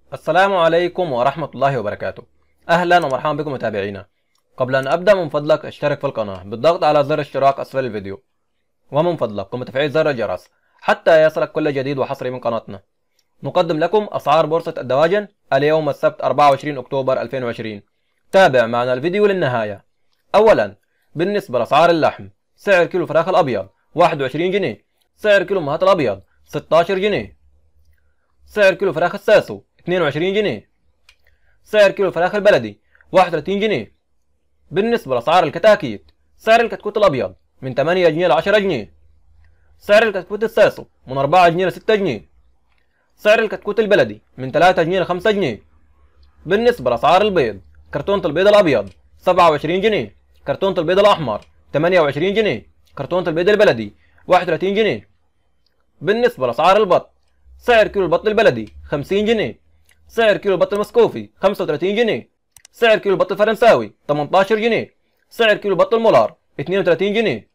السلام عليكم ورحمة الله وبركاته. أهلا ومرحبا بكم متابعينا. قبل أن أبدأ من فضلك اشترك في القناة بالضغط على زر الاشتراك أسفل الفيديو، ومن فضلك قم بتفعيل زر الجرس حتى يصلك كل جديد وحصري من قناتنا. نقدم لكم أسعار بورصة الدواجن اليوم السبت 24 أكتوبر 2020. تابع معنا الفيديو للنهاية. أولا، بالنسبة لأسعار اللحم: سعر كيلو الفراخ الأبيض 21 جنيه، سعر كيلو مهات الأبيض 16 جنيه، سعر كيلو فراخ الساسو 22 جنيه، سعر كيلو الفراخ البلدي 31 جنيه. بالنسبة لأسعار الكتاكيت: سعر الكتكوت الأبيض من 8 جنيه ل 10 جنيه، سعر الكتكوت الساسو من 4 جنيه ل 6 جنيه، سعر الكتكوت البلدي من 3 جنيه ل 5 جنيه. بالنسبة لأسعار البيض: كرتونة البيض الأبيض 27 جنيه، كرتونة البيض الأحمر 28 جنيه، كرتونة البيض البلدي 31 جنيه. بالنسبة لأسعار البط: سعر كيلو البط البلدي 50 جنيه، سعر كيلو البط المسكوفي 35 جنيه، سعر كيلو البط الفرنساوي 18 جنيه، سعر كيلو البط المولار 32 جنيه.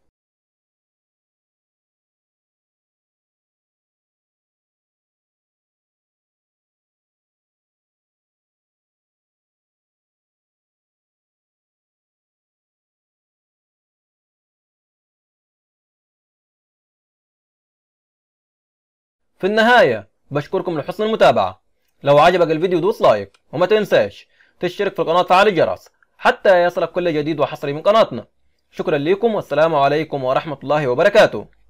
في النهاية بشكركم لحسن المتابعة. لو عجبك الفيديو دوس لايك، وما تنساش تشترك في القناة وتفعل الجرس حتى يصلك كل جديد وحصري من قناتنا. شكرا لكم والسلام عليكم ورحمة الله وبركاته.